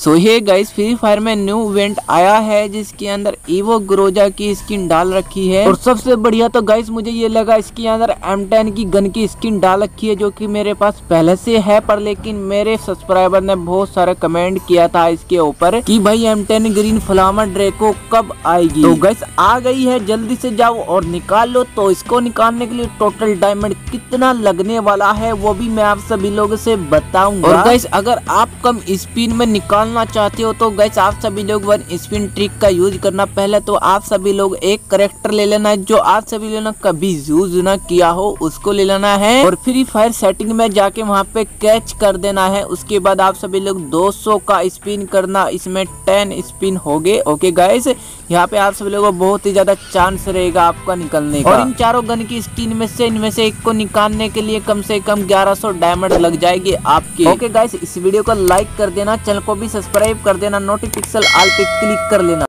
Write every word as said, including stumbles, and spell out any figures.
सो ये guys free fire में new event आया है जिसके अंदर ईवो ग्रोजा की स्किन डाल रखी है। और सबसे बढ़िया तो गाइस मुझे ये लगा इसके अंदर एम टेन की गन की स्किन डाल रखी है, जो कि मेरे पास पहले से है, पर लेकिन मेरे सब्सक्राइबर ने बहुत सारे कमेंट किया था इसके ऊपर कि भाई M ten green flower Draco कब आएगी। तो गाइस आ गई है, जल्दी से जाओ और निकाल लो। तो इसको निकालने के लिए टोटल डायमंड कितना लगने वाला है वो भी मैं आप सभी लोगों से बताऊंगा। और गाइस अगर आप कम स्पिन में निकालना चाहते हो तो गाइस आप सभी लोग वन स्पिन ट्रिक का यूज करना। पहले तो आप सभी लोग एक करेक्टर ले लेना है जो आप सभी लोगों ने कभी यूज ना किया हो, उसको ले लेना है और फ्री फायर सेटिंग में जाके वहाँ पे कैच कर देना है। उसके बाद आप सभी लोग दो सौ का स्पिन करना, इसमें टेन स्पिन हो गए। ओके गाइस, यहाँ पे आप सभी लोगों को बहुत ही ज्यादा चांस रहेगा आपका निकलने का। और इन चारों गन की स्किन में से इनमें से एक को निकालने के लिए कम से कम ग्यारह सौ डायमंड लग जाएगी आपके। ओके गाइस, इस वीडियो को लाइक कर देना, चैनल को भी सब्सक्राइब कर देना, नोटिफिकेशन ऑल पे क्लिक कर लेना।